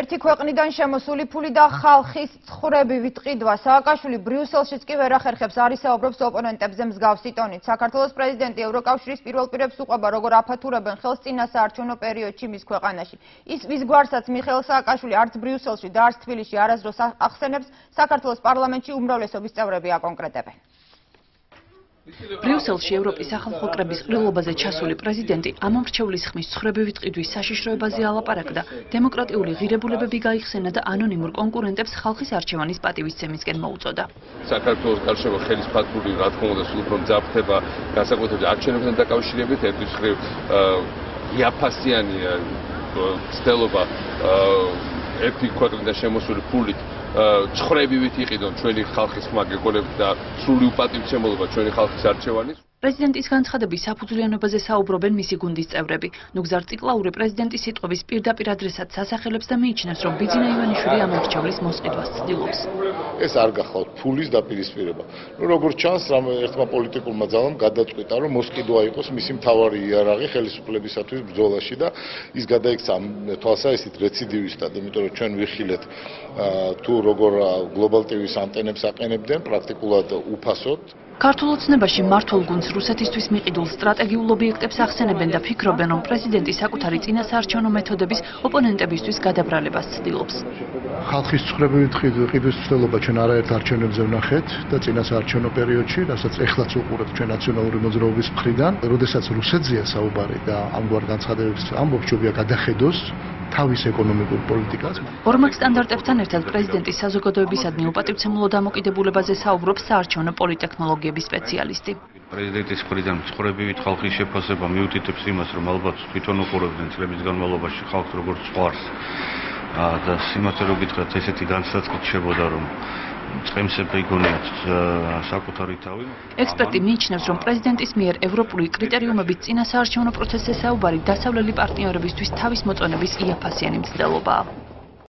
ერთი ქვეყნიდან შემოსული ფული და ხალხის ცხვრებივით ყიდვა. სააკაშვილი ბრიუსელშიც კი ვერ ახერხებს არ ისაუბროს ოპონენტებზე მსგავსი ტონით. საქართველოს პრეზიდენტი ევროკავშირის პირველ პირებს უყვება, როგორ აფათურებენ ხელს წინასაარჩევნო პერიოდში მის ქვეყანაში. ის ვის გვარსაც მიხეილ სააკაშვილი არც ბრიუსელში და არც თბილისში არასდროს ახსენებს, საქართველოს პარლამენტში უმრავლესობის წევრები აკონკრეტებენ. ბრიუსელში ევროპის ახალ კრების ყრილობაზე ჩასული პრეზიდენტი ამომრჩევლის ხმის ცხვრებივით ყიდვის საშიშროებაზე ალაპარაკდა, დემოკრატიული ღირებულებები გაიხსენა და ანონიმურ კონკურენტებს ხალხის არჩევანის პატივისცემისკენ მოუწოდა. საქართველოს გარშემო ხელის ფათური, რა თქმა უნდა, სულ უფრო მძაფრდება განსაკუთრებით არჩევნებთან დაკავშირებით, ერთის მხრივ იაფასიანი ცდელობა ერთი ქვეყნიდან შემოსული ფულით ცხვრებივით იყიდონ ჩვენი ხალხის მაგეგონებს და სრული უპატივცემულობა ჩვენი ხალხის არჩევანის. პრეზიდენტის განცხადების საფუძვლიანობაზე საუბრობენ მისი გუნდის წევრები. ნუგზარ ციკლაური პრეზიდენტის სიტყვების პირდაპირ ადრესად სასახელებს და მიიჩნევს, რომ ბიძინა ივანიშვილი ამომრჩევლის მოსყიდვას ცდილობს. ეს არ გახლავთ ფულის დაპირისპირება. როგორც ჩანს, ერთმა პოლიტიკურმა ძალამ გადაწყვიტა, რომ მოსყიდვა იყოს მისი მთავარი იარაღი ხელისუფლებისათვის ბრძოლაში და ის გადაიქცა თვალსაჩინოდ რეციდივისტად, იმიტომ რომ ჩვენ ვიხილეთ თუ როგორ გლობალ ტივის ანტენებს აყენებდნენ პრაქტიკულად უფასოდ. ქართულ ოცნებაში მმართველ გუნდს რუსეთისთვის მიყიდულ სტრატეგიულ ობიექტებს ახსენებენ და ფიქრობენ, რომ პრეზიდენტი საკუთარი წინასაარჩევნო მეთოდების ოპონენტებისთვის გადაბრალებას ცდილობს. ხალხის ცხვრებივით ყიდვის ცდელობა ჩვენ არაერთ არჩევნებზე ვნახეთ და წინასაარჩევნო პერიოდში, რასაც ეხლაც უყურებთ ჩვენ ნაციონალური მოძრაობის მხრიდან, როდესაც რუსეთზეა საუბარი და ამგვარ განცხადებებს ამბობს, ჯობია გადახედოს თავის ეკონომიკურ პოლიტიკას. ორმაგ სტანდარტებთან ერთად პრეზიდენტის საზოგადოებისადმი უპატივცემულო დამოკიდებულებაზე საუბრობს საარჩევნო პოლიტექნოლოგიების სპეციალისტი. პრეზიდენტის მხრიდან ცხვრებივით ხალხის შეფასება მიუთითებს იმას, რომ ალბათ თვითონ უყურებდნენ წლების განმავლობაში ხალხს როგორც ზღვარს და სიმართლე რომ გითხრათ, ესეთი განსაცდელი შებოდა, რომ წყემსები იგონიათ საკუთარი თავი. ექსპერტი მიიჩნევს, რომ პრეზიდენტის მიერ ევროპული კრიტერიუმებით წინასაარჩევნო პროცესზე საუბარი დასავლელი პარტნიორებისთვის თავის მოწონების იაფასიანი მცდელობაა.